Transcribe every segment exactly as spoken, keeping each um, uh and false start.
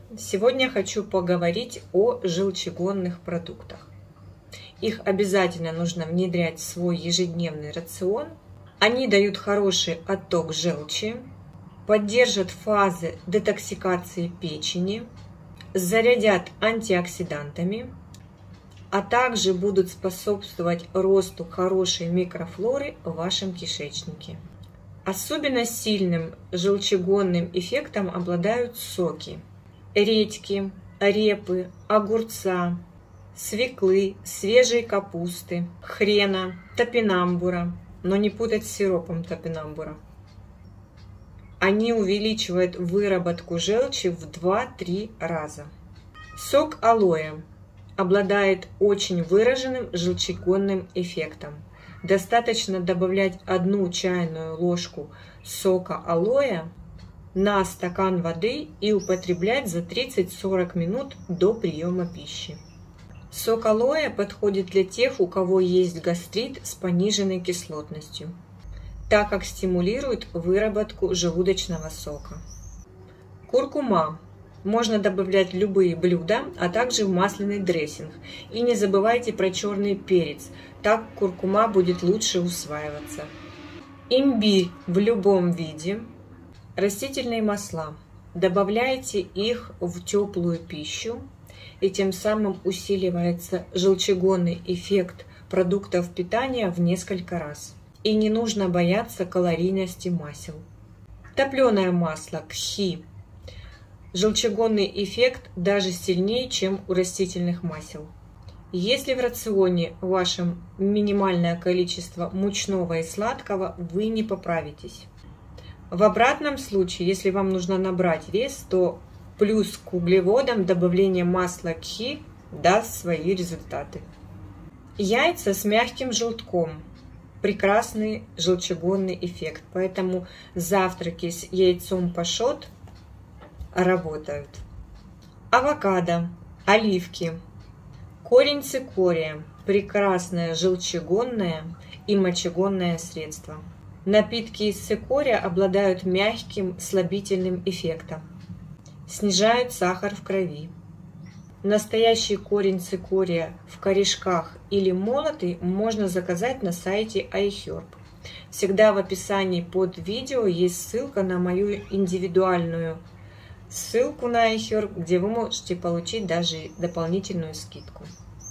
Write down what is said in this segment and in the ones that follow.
Сегодня хочу поговорить о желчегонных продуктах. Их обязательно нужно внедрять в свой ежедневный рацион. Они дают хороший отток желчи, поддержат фазы детоксикации печени, зарядят антиоксидантами, а также будут способствовать росту хорошей микрофлоры в вашем кишечнике. Особенно сильным желчегонным эффектом обладают соки редьки, репы, огурца, свеклы, свежей капусты, хрена, топинамбура, но не путать с сиропом топинамбура. Они увеличивают выработку желчи в два-три раза. Сок алоэ обладает очень выраженным желчегонным эффектом. Достаточно добавлять одну чайную ложку сока алоэ на стакан воды и употреблять за тридцать-сорок минут до приема пищи. Сок алоэ подходит для тех, у кого есть гастрит с пониженной кислотностью, так как стимулирует выработку желудочного сока. Куркума можно добавлять в любые блюда, а также в масляный дрессинг. И не забывайте про черный перец, так куркума будет лучше усваиваться. Имбирь в любом виде. Растительные масла. Добавляйте их в теплую пищу, и тем самым усиливается желчегонный эффект продуктов питания в несколько раз. И не нужно бояться калорийности масел. Топленое масло кхи. Желчегонный эффект даже сильнее, чем у растительных масел. Если в рационе вашем минимальное количество мучного и сладкого, вы не поправитесь. В обратном случае, если вам нужно набрать вес, то плюс к углеводам добавление масла кхи даст свои результаты. Яйца с мягким желтком. Прекрасный желчегонный эффект. Поэтому завтраки с яйцом пашот работают. Авокадо, оливки, корень цикория. Прекрасное желчегонное и мочегонное средство. Напитки из цикория обладают мягким слабительным эффектом. Снижают сахар в крови. Настоящий корень цикория в корешках или молотый можно заказать на сайте iHerb. Всегда в описании под видео есть ссылка на мою индивидуальную ссылку на iHerb, где вы можете получить даже дополнительную скидку.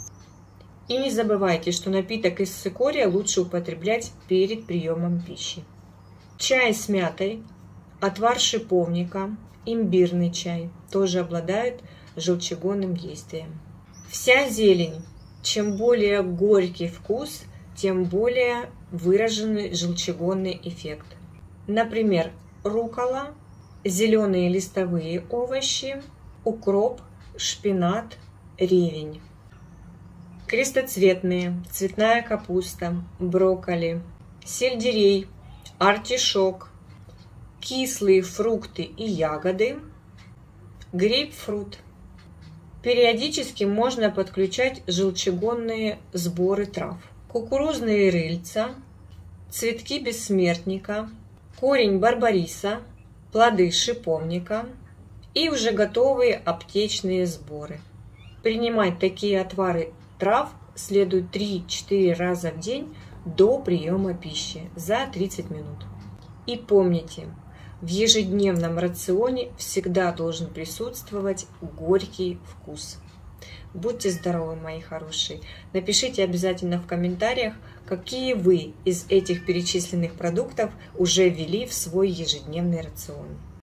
И не забывайте, что напиток из цикория лучше употреблять перед приемом пищи. Чай с мятой, отвар шиповника, имбирный чай тоже обладают желчегонным действием. Вся зелень. Чем более горький вкус, тем более выраженный желчегонный эффект. Например, руккола, зеленые листовые овощи, укроп, шпинат, ревень. Крестоцветные, цветная капуста, брокколи, сельдерей, артишок, кислые фрукты и ягоды, грейпфрут. Периодически можно подключать желчегонные сборы трав. Кукурузные рыльца, цветки бессмертника, корень барбариса, плоды шиповника и уже готовые аптечные сборы. Принимать такие отвары трав следует три-четыре раза в день до приема пищи за тридцать минут. И помните, в ежедневном рационе всегда должен присутствовать горький вкус. Будьте здоровы, мои хорошие. Напишите обязательно в комментариях, какие вы из этих перечисленных продуктов уже ввели в свой ежедневный рацион.